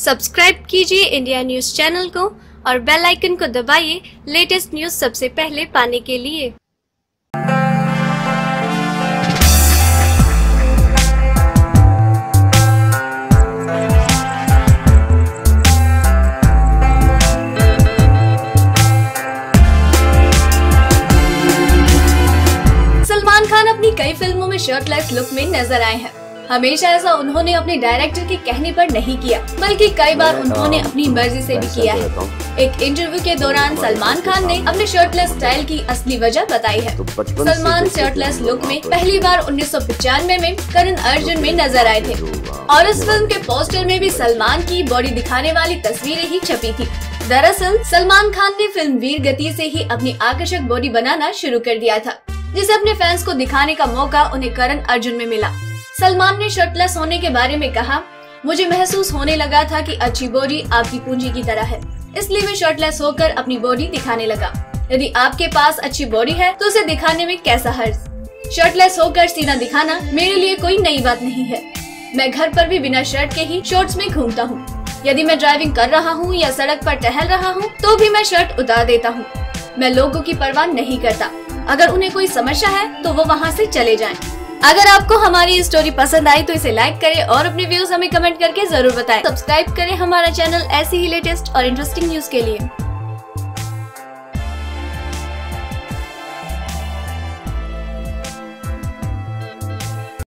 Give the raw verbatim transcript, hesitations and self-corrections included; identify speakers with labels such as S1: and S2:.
S1: Subscribe कीजिए India news channel को और बेल आइकन को दबाइए लेटेस्ट न्यूज सबसे पहले पाने के लिए। सलमान खान अपनी कई फिल्मों में शर्टलेस लुक में नजर आए हैं। हमेशा ऐसा उन्होंने अपने डायरेक्टर के कहने पर नहीं किया, बल्कि कई बार उन्होंने अपनी मर्जी से भी किया है। एक इंटरव्यू के दौरान सलमान खान ने अपने शर्टलेस स्टाइल की असली वजह बताई है। सलमान शर्टलेस लुक में पहली बार उन्नीस सौ पचानवे में करण अर्जुन में नजर आए थे और इस फिल्म के पोस्टर में भी सलमान की बॉडी दिखाने वाली तस्वीरें ही छपी थी। दरअसल सलमान खान ने फिल्म वीर गति से ही अपनी आकर्षक बॉडी बनाना शुरू कर दिया था, जिसे अपने फैंस को दिखाने का मौका उन्हें करण अर्जुन में मिला। सलमान ने शर्टलेस होने के बारे में कहा, मुझे महसूस होने लगा था कि अच्छी बॉडी आपकी पूंजी की तरह है, इसलिए मैं शर्टलेस होकर अपनी बॉडी दिखाने लगा। यदि आपके पास अच्छी बॉडी है तो उसे दिखाने में कैसा हर्ज। शर्टलेस होकर सीना दिखाना मेरे लिए कोई नई बात नहीं है। मैं घर पर भी बिना शर्ट के ही शॉर्ट्स में घूमता हूँ। यदि मैं ड्राइविंग कर रहा हूँ या सड़क पर टहल रहा हूँ तो भी मैं शर्ट उतार देता हूँ। मैं लोगों की परवाह नहीं करता। अगर उन्हें कोई समस्या है तो वो वहाँ से चले जाएं। अगर आपको हमारी स्टोरी पसंद आई तो इसे लाइक करें और अपने व्यूज हमें कमेंट करके जरूर बताएं। सब्सक्राइब करें हमारा चैनल ऐसी ही लेटेस्ट और इंटरेस्टिंग न्यूज के लिए।